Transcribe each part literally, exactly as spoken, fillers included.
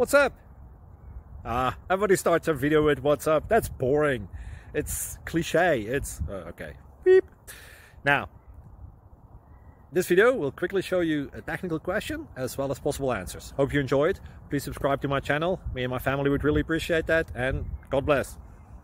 What's up? Ah, everybody starts a video with what's up. That's boring. It's cliche. It's uh, okay. Beep. Now, this video will quickly show you a technical question as well as possible answers. Hope you enjoyed. Please subscribe to my channel. Me and my family would really appreciate that, and God bless.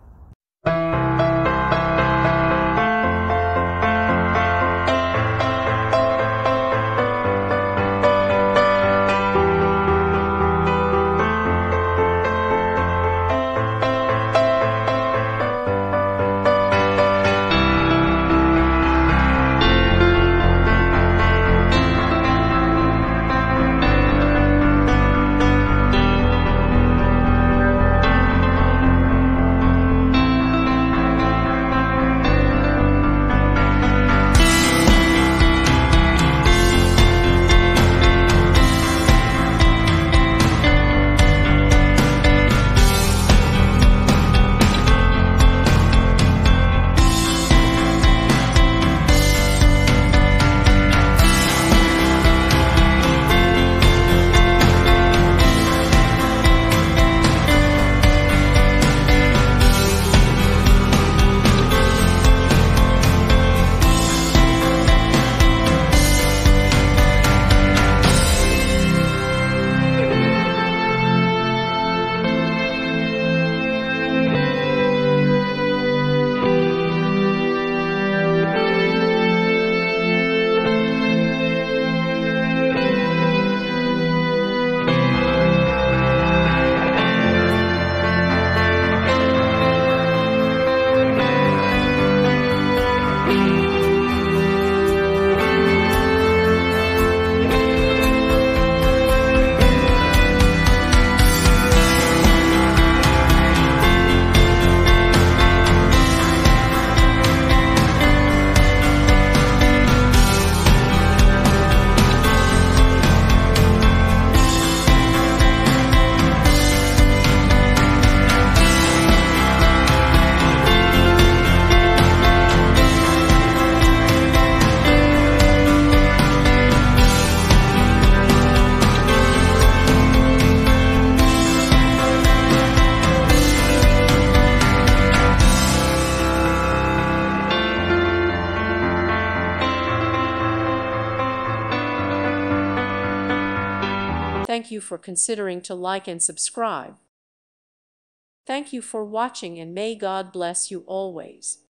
Thank you for considering to like and subscribe. Thank you for watching, and may God bless you always.